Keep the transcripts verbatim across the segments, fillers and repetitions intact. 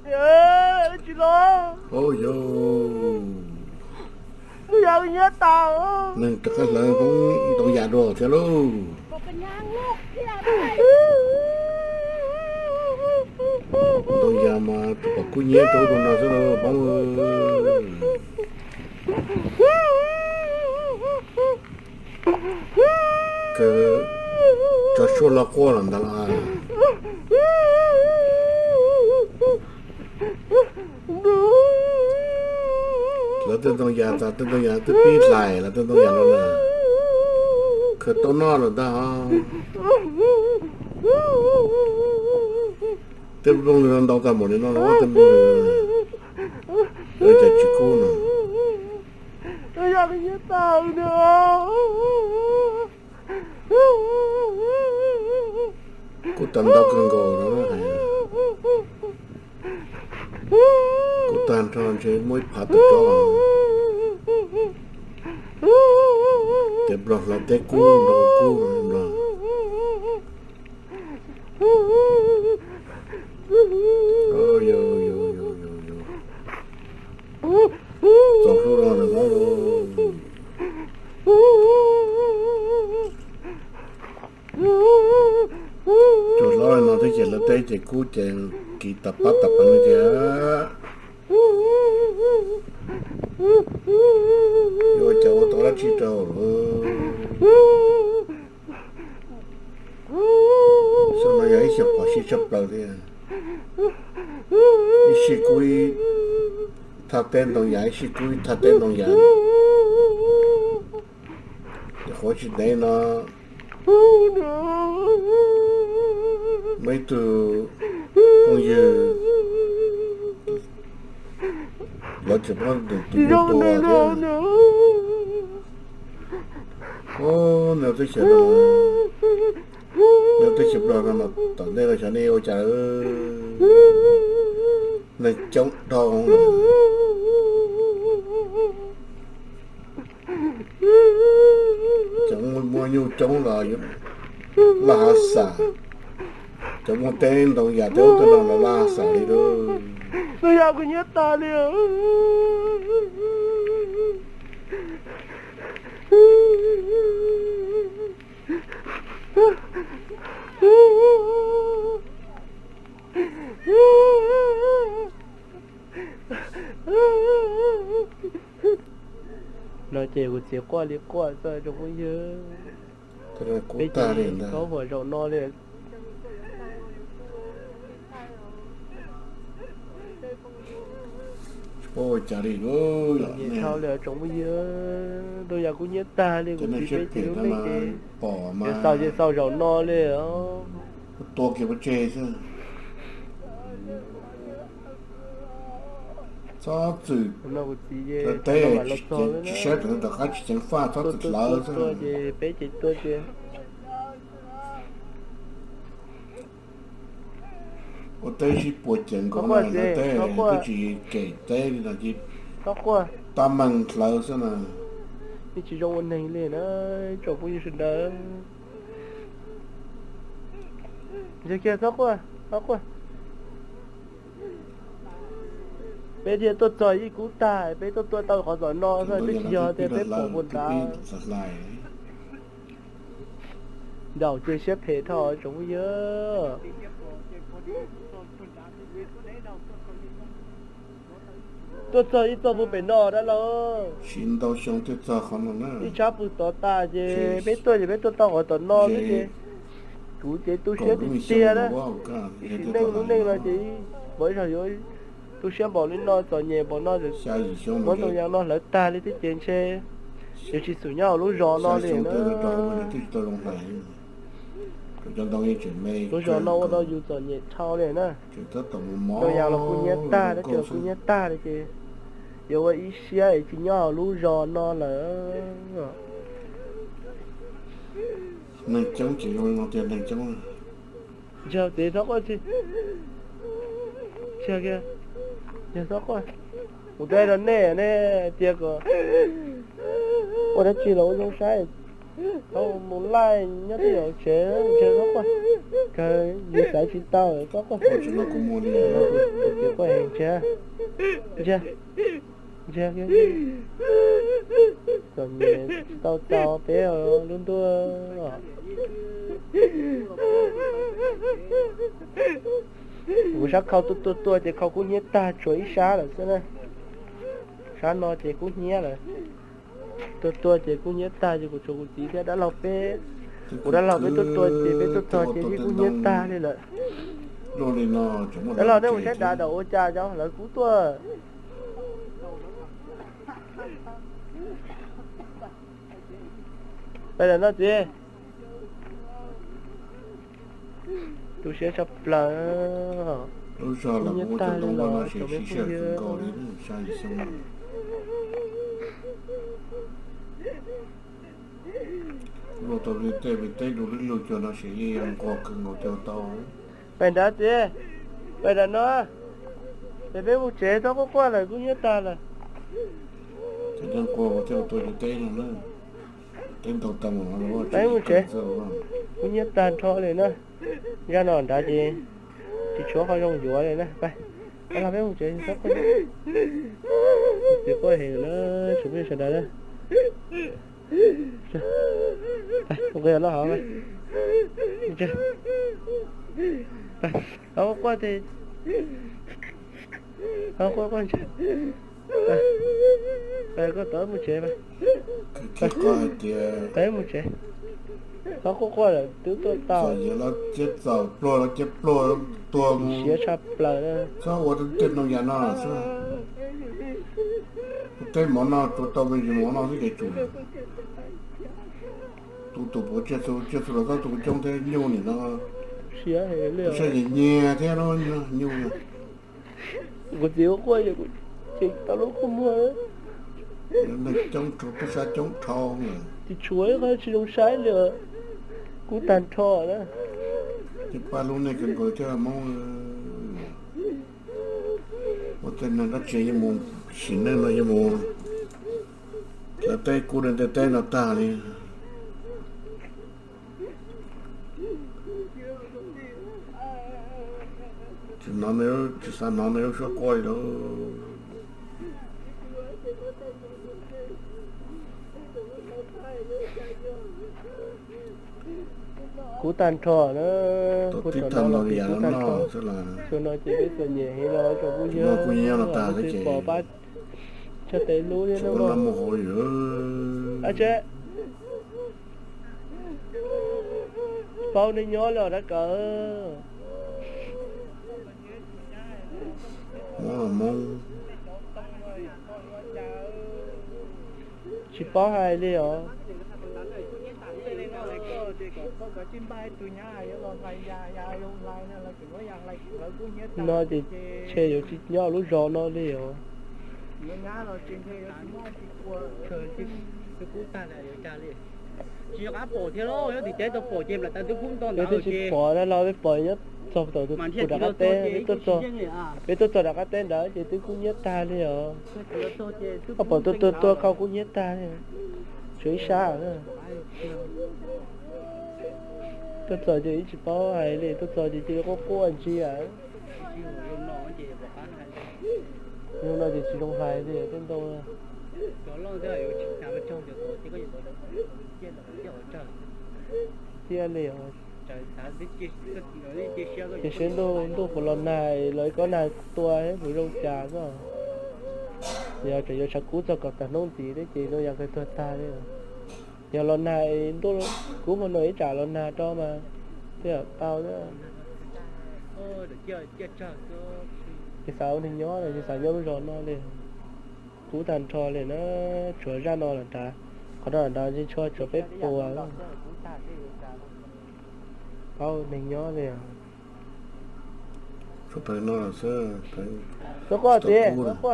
Ê, chị lo. Ôi yo. Tôi giờ nhớ tao. Nên tất cả là không đâu giả đồ thế luôn. Đâu giả mà tụi bà cứ nhớ đâu đâu nào thế đâu bóng ơi. Cái cho số là qua làm đó là. Là tên đâu giả ta tên đâu giả tên biết lại là tên đâu giả nó là. Cái tao nói là ta. Tên bông lên đâu cả một đến nó nó tên bông ở chợ chị cô nè. Tôi giờ cái nhớ tao nữa. Cô tận đâu cần gồ đó nó hay. Cô tận cho chơi mỗi phát được cho. Để bật là té cú đâu cú đâu. Oh yo yo yo yo yo. Cho số đó là đó rồi. Chỗ lo nó thấy là té chỉ cú chỉ kỳ tập bắt tập anh chứ. Yo cháu tôi đã chỉ trâu rồi. Sao nó vậy sập vào xí sập đầu thế? Xí cùi thà tên đồng giải xí cùi thà tên đồng giải. Để khỏi chỉ đây nó mấy từ con gì nó chỉ có được từ một tổ thế. Ô nếu tôi sẽ đâu nếu tôi chụp rồi mà tận đây là cho nên ôi trời ơi này chống đau không này chống mua nhu chống là la xả chống một tên đồng giả theo tên nào là la xả đi thôi. Tôi giờ có nhớ ta đi. Nói chuyện của chị qua đi qua sao trong bây giờ. Thế là cố ta đến đây. Có vợ rậu no lên. Ôi chả đi ơi. Vậy sao là trong bây giờ tôi giờ cũng nhớ ta đi. Cho nên chết kể ra mà bỏ mà. Vậy sao vậy sao rậu no lên á. To kìa bắt chê chứ. Sao chứ. Nó có gì vậy. Thế tế chỉ xét được tất cả chỉ chẳng pha cho thật lỡ chứ. Tôi gì bé chị tôi gì. Ở đây chỉ buộc chuyện của nó là tế, tôi chỉ kể tế là chỉ ta mừng lỡ chứ nè. Thì chỉ trong anh này lên á, trong bao nhiêu sinh đó. Giờ kia sóc quá, sóc quá. Bây giờ tôi chơi với cú tài, bây giờ tôi tao khó giỏi no thôi, bây giờ thì bây bỏ buồn đá. Đầu chơi xếp thế thôi, trong bây giờ. Tôi chơi ít tôi muốn bị nọ đó lo. Xin tao xong tôi cho không nó nữa. Đi chắp bút tao ta chứ, biết tôi thì biết tôi tao hỏi tao no cái chứ. Chú chế tôi xếp thì tia đó. Xin nên nó nên là chỉ bởi rồi rồi. Tôi xem bỏ lên nó cho nhẹ bỏ nó rồi. Muốn tôi nhang nó lấy ta lên tới trên xe. Nếu chỉ sử nhau lúc gió nó liền nữa. Lúc gió nó đâu dù cho nhẹ thao liền nữa. Tôi nhang là cũng nhẹ ta đó chờ cũng nhẹ ta đấy chứ. Dù vậy ý xe ấy chỉ nhau lúc gió nó là. Nên chống chỉ luôn nó tiền nên chống. Chờ tí đó coi chứ. Chờ kìa. Chờ đó coi. Một đây là nè nè tiệc rồi. Ôi đã chỉ lỗi giống sai. không muốn lại nhớ thì ở chế chế có qua cái gì sai chỉ tao rồi có qua Ôi, nó cũng mua đi cái qua hình chế chế chế cái còn nhẹ tao tao bé ở luôn tua bữa sáng khâu tua tua tua thì khâu cũng nhẹ ta chuối xa rồi thế này sáng nó thì cũng nhẹ rồi tua tua thì cũng nhẹ ta thì cũng chỗ tí thế đã lọc bé cũng đã lọc bé tua tua thì bé tua tua thì cũng nhẹ ta đi rồi rồi thì nó chúng đó là nếu mình sẽ đã đậu cha cháu là cú tua bây giờ nó gì tôi sẽ sắp là tôi sợ là bố cho đông vào nó sẽ xí xẻ phần cầu đến sai xong rồi tôi đi tê bị tê đủ đến lùi cho nó sẽ ăn qua cưng ngồi theo tao bây giờ gì bây giờ nó bây giờ một chế nó có qua lại cũng như ta là thì đang qua theo tôi đi tê nữa tên tàu tàu nó đấy một chế cũng như ta thôi này nữa ra nòn đã gì chỉ chúa không dùng dũa này nèไปnó làm cái một chế sắp có chỉ có hình nó chuẩn bị sẵn đấy ok nó hả mày chưa không qua thì không qua con chưa đây có tới một chế mày cái coi thì tới một chế không có qua là tứ tôi tao giờ nó chết rồi pro nó chết pro tua xía sắp là sao tôi tên nó nhà nó sao tên món nó tôi tao bây giờ món nó cái chủ tụ tụ bố chết rồi chết rồi tao tụ trong thế nhiều này nó xía hệ liệu sao gì nhẹ thế nó nhiều này một điếu qua vậy chị tao lúc không mua nó trong chỗ cái sao trong thau này thì chuối có chỉ dùng sái lửa cú tàn thọ đó thì ba lúc này cần gọi cho mong một tên nó đã chơi như mồm xin nên nó như mồm là tay cú đến tay tay nó ta đi chỉ nó nếu chỉ sao nó nếu sẽ coi đó cú tàn thọ nó cú tàn thọ là cú tàn thọ sẽ là cho nó chỉ biết là nhẹ hay lo cho cú nhớ cú nhớ là ta cái gì bỏ bát cho tới lú đi nó nó một hồi nữa à chứ bao nhiêu nhớ là đã cỡ mong là mong chỉ bao hai đi hả nó thì chơi được chỉ nhau lúc gió nó đi hả chỉ có bỏ thế đó, thì chế tôi bỏ chém là ta tôi cũng toàn đó chỉ bỏ ra lo với bỏ nhất xong rồi tôi tôi đặt cái tên với tôi cho với tôi cho đặt cái tên đó thì tôi cũng nhất ta đi hả à bỏ tôi tôi tôi không cũng nhất ta đi chửi xa nữa tôi cho chỉ chỉ bảo hay đi tôi cho chỉ chỉ có cô anh chị à nhưng mà thì chỉ trong hai đi tên tôi chia liền thì xem đô đô của lần này lấy có này tua ấy với rau trà đó giờ chỉ cho cú cho cặp tàn nông tí đấy chị nó yang cái tua ta đấy giờ lần này đô cú mà nói trả lần nào cho mà thế là bao đó cái sao thì nhó này cái sao nhó rồi nó liền cú tàn trò liền nó trở ra nó là ta có đó là đó chỉ cho cho phép bùa bao mình nhó liền chụp thấy nó là sơ thấy nó có gì nó có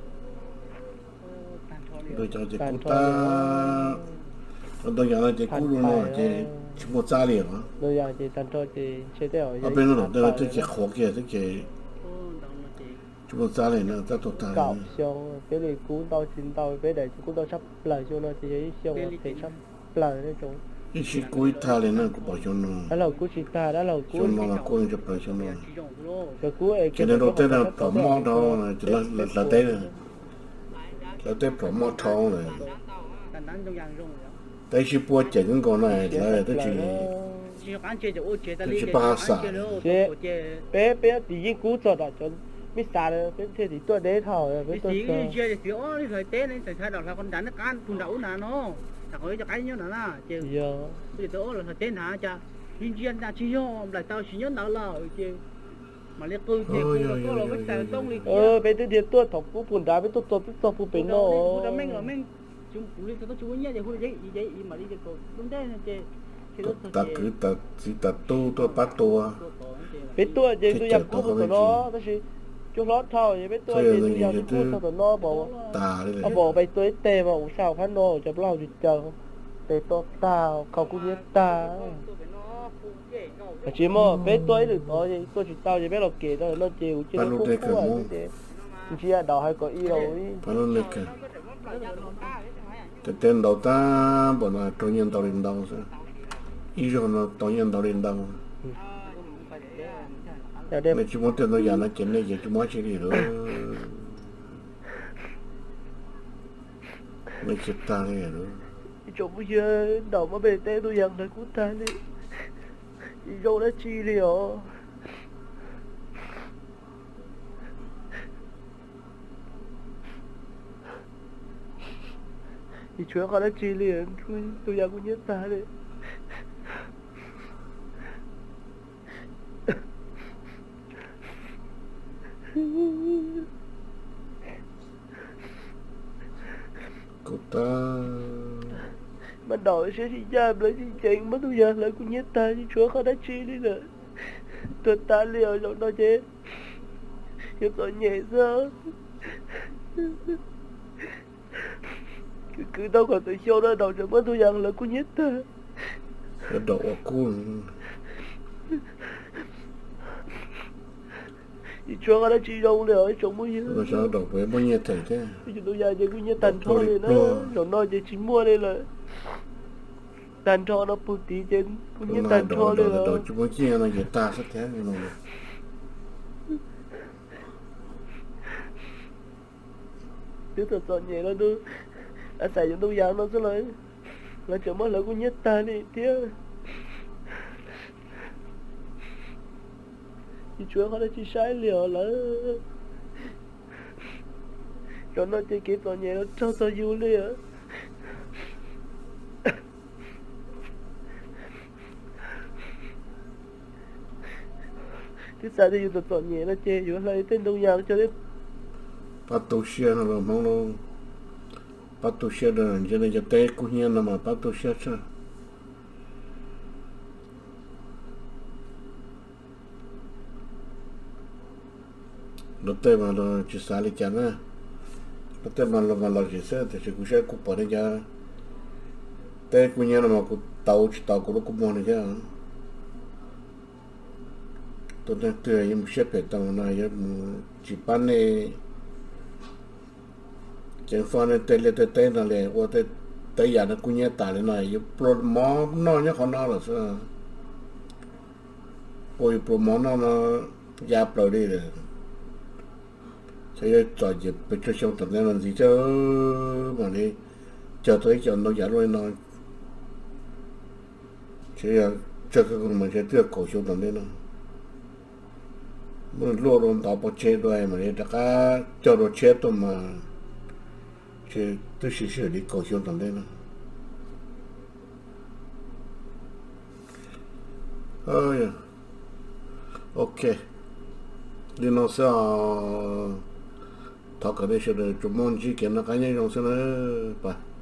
rồi cho chị cú ta nó đang nhà chị cú luôn rồi chị chỉ một gia liền hả rồi giờ chị tàn trò chị chơi theo ở bên nó đó tôi chỉ khó kia tôi chỉ chúng ta ra này nó ra tổ tài cạo xong cái này cú tao xin tao cái này cú tao sắp lại cho nó thì giấy xong thì sắp lời đấy chúng ít chỉ cúi tha lên nó cũng bảo cho nó đó là cú chỉ ta đó là cú cho nó là cúi cho bảo cho nó cái cú ấy cho nên đầu tiên là bỏ mỏ đó là là là là té rồi là té bỏ mỏ thong rồi tới khi bua chè cũng còn này là tới chỉ tới chỉ ba sa bé bé thì những cú cho đó cho biết xa rồi bé thế thì tôi để thầu với tôi cái gì thì ó đi thời té này thời thay đó là con đánh nó can phun đậu nè nó thằng ấy cho cái nhớ nó là chứ bây giờ là thời té hả cha thiên nhiên ra chi nhớ lại tao chỉ nhớ nó là chứ mà liên cư thì có là cái sàn tông đi ờ bé tôi thì tôi thọc cú phun đá với tôi tôi tôi phun bình nó nó mình là mình chúng phụ liên tôi chú nhớ thì hồi giấy giấy mà đi cho đúng thế chứ ta cứ ta chỉ ta tu tôi bắt tua biết tôi vậy tôi dám cú của nó đó chứ chúng nó thao vậy biết tôi vậy tôi dám cú của nó bỏ nó bỏ bay tôi tê mà u sao phát nó cho bao nhiêu chờ tê to tao không cũng biết ta chỉ mà biết tôi được thôi vậy tôi chỉ tao vậy biết là kể đó nó chịu chứ nó không có gì chỉ là đào hay có ý đâu phải nó lên cái cái tên đầu ta bọn nó trôi nhân tàu lên đâu sao ý rồi nó trôi nhân tàu lên đâu này chúng muốn tiền nó giờ nó chuyện này giờ chúng muốn chơi gì nữa này chết ta này nữa chúng bây giờ đầu mà bề té tôi dần là cú ta đi dâu đã chi liều thì chúa con đã chi liền tôi dần cũng nhớ ta đi cô ta bắt đầu sẽ đi ra lấy đi chuyện mất tôi giờ lại cũng nhớ ta chứ chúa con đã chi đi nữa tôi ta liều rồi đó chứ nhưng tôi nhẹ giờ cứ cứ đâu còn tôi show đó đầu rồi mất tôi giờ lại cũng nhớ ta cái đầu cô thì chúa con đã chi đâu liều ấy chống mới rồi sao đầu với bao nhiêu thầy thế bây giờ tôi giờ chỉ cũng nhớ tàn thôi này nó rồi nói chỉ chỉ mua đây là tàn cho nó bút tí trên cũng như tàn cho đây là đầu chúng mới chia nó người ta sắp thế này rồi tiếp tục dọn nhẹ nó đưa đã xài cho tôi giang nó sẽ lấy là chỗ mới là cũng nhất ta đi tiếc thì chúa họ đã chỉ sai liều là cho nó chỉ kịp dọn nhẹ nó cho tôi vui liều cái sao thì tôi dọn nhẹ nó chê vừa lấy tên đông giang cho đến bắt đầu xe nó rồi mong nó bắt đầu xe rồi cho nên cho té cũng như là mà bắt đầu xe sao lúc tới mà nó chỉ xả đi chán á lúc tới mà nó mà nó chỉ xe thì chỉ cũng sẽ cũng bỏ đi ra té cũng như là mà cũng tàu tàu cũng nó cũng mua này chứ tôi đang chơi những xếp về tàu này chỉ bán này chỉ phone này tele tele tele này qua tele tele giờ nó cũng như tải này này giúp pro mỏ nó nhớ con nó là sao ôi pro mỏ nó nó giáp rồi đi rồi sẽ cho dịpไปช่วยชมตรงนั้นสิเจ้าmà đi chờ tới chờ nó giả rồi nó sẽ cho cái con mình sẽ tiếp cổ xuống tầng đấy nó mình luôn luôn tạo bộ chế đôi mà đi tất cả cho đồ chế tôi mà chế tôi sẽ xử lý cổ xuống tầng đấy nó ơi ok đi nó sẽ thọ cái đấy sẽ được chúng mình chỉ kiến là cái này trong sẽ nó